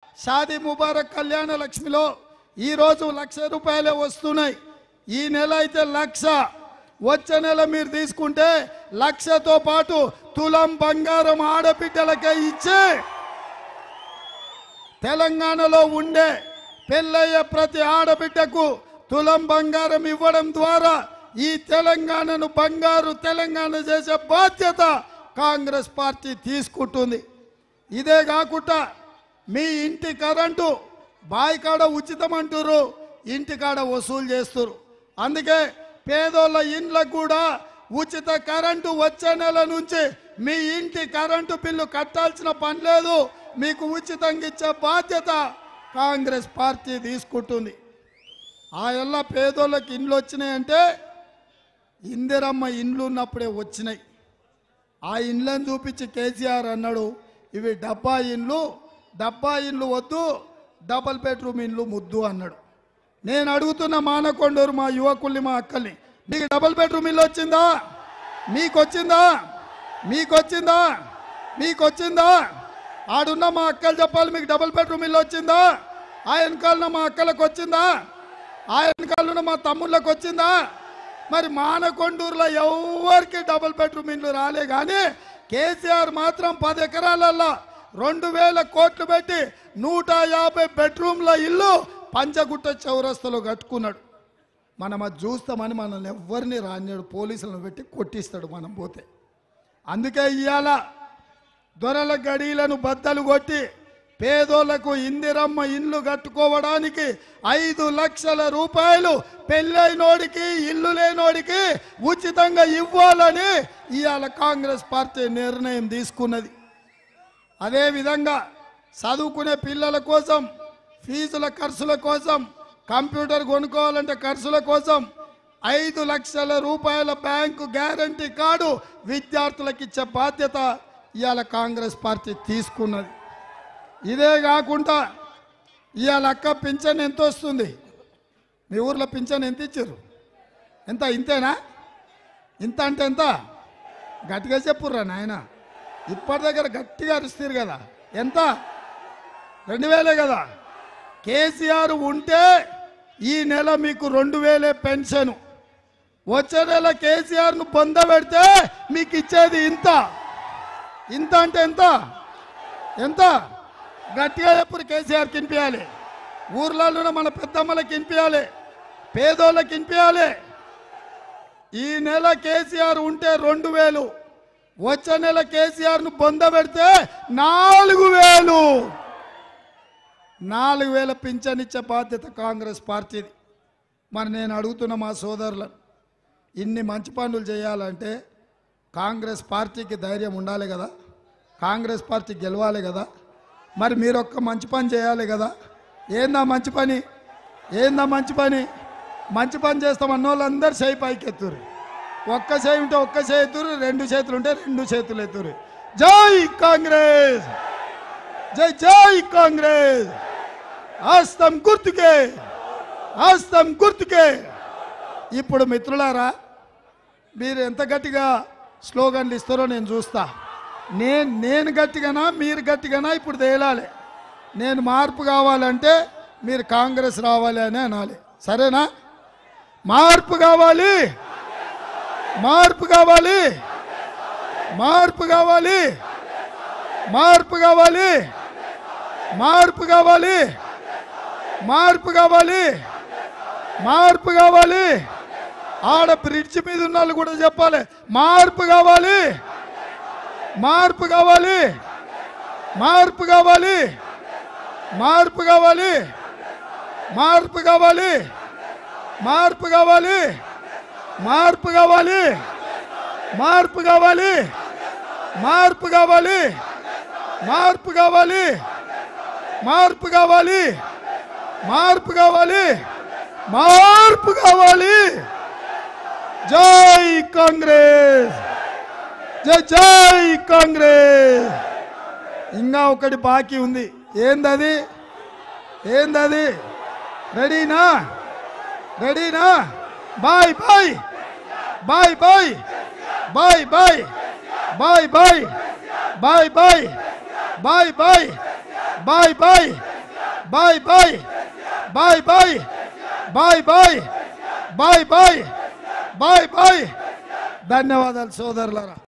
షాదీ ముబారక్ కళ్యాణ లక్ష్మిలో ఈ రోజు 1,00,000 రూపాయలే వస్తున్నాయి. ఈ నెల అయితే 1,00,000, వచ్చే నెల మీరు తీసుకుంటే 1,00,000తో పాటు తులం బంగారం ఆడబిడ్డలకే ఇచ్చే తెలంగాణలో ఉండే పెళ్ళయ్యే ప్రతి ఆడబిడ్డకు తులం బంగారం ఇవ్వడం ద్వారా ఈ తెలంగాణను బంగారు తెలంగాణ చేసే బాధ్యత కాంగ్రెస్ పార్టీ తీసుకుంటుంది. ఇదే కాకుండా మీ ఇంటి కరెంటు బాయికాడ ఉచితం అంటారు, ఇంటికాడ వసూలు చేస్తారు. అందుకే పేదోళ్ళ ఇండ్లకు కూడా ఉచిత కరెంటు వచ్చే నెల నుంచి మీ ఇంటి కరెంటు బిల్లు కట్టాల్సిన పని లేదు, మీకు ఉచితంగా ఇచ్చే బాధ్యత కాంగ్రెస్ పార్టీ తీసుకుంటుంది. ఆ ఎల్ల పేదోళ్ళకి ఇండ్లు వచ్చినాయంటే ఇందిరమ్మ ఇండ్లు ఉన్నప్పుడే వచ్చినాయి. ఆ ఇండ్లను చూపించి కేసీఆర్ అన్నాడు ఇవి డబ్బా ఇండ్లు వద్దు, డబల్ బెడ్రూమ్ ఇండ్లు ముద్దు అన్నాడు. నేను అడుగుతున్న మానకొండూరు మా యువకుల్ని మా అక్కల్ని, మీకు డబల్ బెడ్రూమ్ ఇల్లు వచ్చిందా? మీకొచ్చిందా? ఆడున్న మా అక్కలు చెప్పాలి, మీకు డబల్ బెడ్రూమ్ ఇల్లు వచ్చిందా? ఆ వెనకాలన్న మా అక్కలకు వచ్చిందా? ఆ వెనకాలన్న మా తమ్ముళ్ళకి వచ్చిందా? మరి మానకొండూరులో ఎవరికి డబల్ బెడ్రూమ్ ఇల్లు రాలే. కానీ కేసీఆర్ మాత్రం 10 ఎకరాలల్లో 2,000 కోట్లు పెట్టి 150 బెడ్రూమ్ల ఇల్లు పంచగుట్ట చౌరస్తలో కట్టుకున్నాడు. మనం అది చూస్తామని మనల్ని ఎవరిని రానియాడు, పోలీసులను పెట్టి కొట్టిస్తాడు మనం పోతే. అందుకే ఇవాళ దొరల గడీలను బద్దలు కొట్టి పేదోళ్లకు ఇందిరమ్మ ఇల్లు కట్టుకోవడానికి 5 లక్షల రూపాయలు పెళ్ళైనోడికి ఇల్లు లేనోడికి ఉచితంగా ఇవ్వాలని ఇవాళ కాంగ్రెస్ పార్టీ నిర్ణయం తీసుకున్నది. అదేవిధంగా చదువుకునే పిల్లల కోసం ఫీజుల ఖర్చుల కోసం, కంప్యూటర్ కొనుక్కోవాలంటే ఖర్చుల కోసం 5 లక్షల రూపాయల బ్యాంకు గ్యారంటీ కార్డు విద్యార్థులకు ఇచ్చే బాధ్యత ఇవాళ కాంగ్రెస్ పార్టీ తీసుకున్నది. ఇదే కాకుండా ఇవాళ అక్క పింఛన్ ఎంత వస్తుంది? మీ ఊర్లో పింఛన్ ఎంత ఇచ్చారు? ఇంతేనా? ఇంత అంటే ఎంత? గట్టిగా చెప్పుర్రా నాయన, ఇప్పటి దగ్గర గట్టిగా అరుస్తారు కదా. ఎంత? 2,000 కదా. కేసీఆర్ ఉంటే ఈ నెల మీకు 2,000 పెన్షన్, వచ్చే నెల కేసీఆర్ను పొందబెడితే మీకు ఇచ్చేది ఇంత అంటే ఎంత? గట్టిగా చెప్పురు. కేసీఆర్కి వినిపించాలి, ఊర్లలో మన పెద్దమ్మలకి వినిపించాలి, పేదోళ్ళకి వినిపించాలి. ఈ నెల కేసీఆర్ ఉంటే 2,000, వచ్చే నెల కేసీఆర్ను పొందబెడితే 4,000 పింఛన్ ఇచ్చే బాధ్యత కాంగ్రెస్ పార్టీది. మరి నేను అడుగుతున్న మా సోదరులను, ఇన్ని మంచి పనులు చేయాలంటే కాంగ్రెస్ పార్టీకి ధైర్యం ఉండాలి కదా, కాంగ్రెస్ పార్టీ గెలవాలి కదా. మరి మీరు ఒక్క మంచి పని చేయాలి కదా. ఏందా మంచి పని? మంచి పని చేస్తామన్న వాళ్ళందరూ చేయి పైకి ఎత్తురు. ఒక్క చేయి ఉంటే ఒక్క చేయి ఎత్తురు, 2 చేతులు ఉంటే 2 చేతులు ఎత్తురు. జై కాంగ్రెస్, జై కాంగ్రెస్. హస్తం గుర్తుకే. ఇప్పుడు మిత్రులారా, మీరు ఎంత గట్టిగా స్లోగన్లు ఇస్తారో నేను చూస్తా. నేను గట్టిగానా మీరు గట్టిగానా ఇప్పుడు తేలాలి. నేను మార్పు కావాలంటే మీరు కాంగ్రెస్ రావాలి అని అనాలి, సరేనా? మార్పు కావాలి. ఆడ బ్రిడ్జ్ మీద ఉన్న వాళ్ళు కూడా చెప్పాలి, మార్పు కావాలి. జై కాంగ్రెస్, జై కాంగ్రెస్. ఇంకా ఒకటి బాకీ ఉంది. ఏందది? రెడీనా? Bye bye bye bye bye bye bye bye bye bye bye bye bye bye bye bye bye bye bye bye bye bye bye bye. ధన్యవాదాలు సోదరులారా.